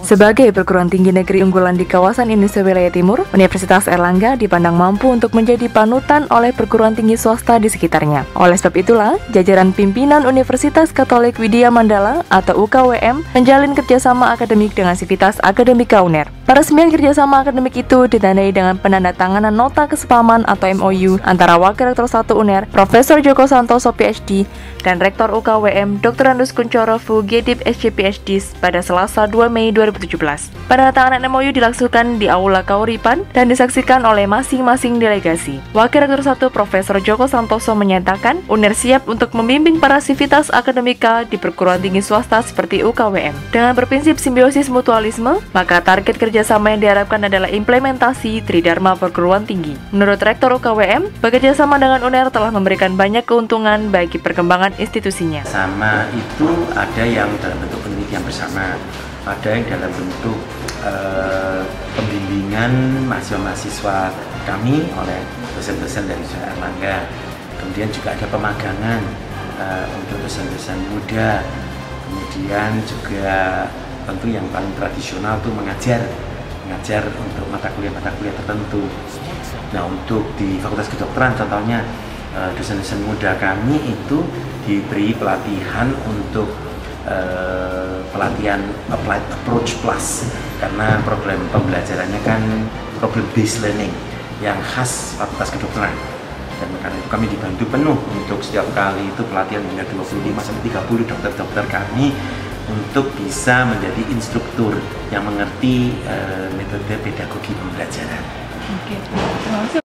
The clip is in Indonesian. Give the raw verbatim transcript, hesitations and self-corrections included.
Sebagai perguruan tinggi negeri unggulan di kawasan Indonesia Wilayah Timur, Universitas Airlangga dipandang mampu untuk menjadi panutan oleh perguruan tinggi swasta di sekitarnya. Oleh sebab itulah, jajaran pimpinan Universitas Katolik Widya Mandala atau U K W M menjalin kerjasama akademik dengan Sivitas Akademika UNER. Peresmian kerjasama akademik itu ditandai dengan penandatanganan nota kesepahaman atau M O U antara Wakil Rektor satu UNER, Profesor Joko Santoso P H D, dan Rektor U K W M Doktor Andus Kuncoro Fu G D I P S C P H D pada Selasa dua Mei dua ribu tujuh belas. Penandatanganan M O U dilangsungkan di Aula Kauripan dan disaksikan oleh masing-masing delegasi. Wakil Rektor satu Profesor Joko Santoso menyatakan UNER siap untuk membimbing para sivitas akademika di perguruan tinggi swasta seperti U K W M. Dengan berprinsip simbiosis mutualisme, maka target kerjasama yang diharapkan adalah implementasi Tridharma perguruan tinggi. Menurut Rektor U K W M, bekerjasama dengan UNER telah memberikan banyak keuntungan bagi perkembangan institusinya. Sama itu ada yang dalam bentuk penelitian bersama, ada yang dalam bentuk uh, pembimbingan mahasiswa-mahasiswa kami oleh dosen-dosen dari Airlangga. Kemudian juga ada pemagangan uh, untuk dosen-dosen muda. Kemudian juga tentu yang paling tradisional itu mengajar, mengajar untuk mata kuliah-mata kuliah tertentu. Nah, untuk di Fakultas Kedokteran contohnya uh, dosen-dosen muda kami itu diberi pelatihan untuk Uh, pelatihan applied approach plus, karena problem pembelajarannya kan problem based learning yang khas Fakultas Kedokteran, dan karena itu kami dibantu penuh untuk setiap kali itu pelatihan hingga dua puluh lima sampai tiga puluh dokter-dokter kami untuk bisa menjadi instruktur yang mengerti uh, metode pedagogi pembelajaran. Oke, termasuk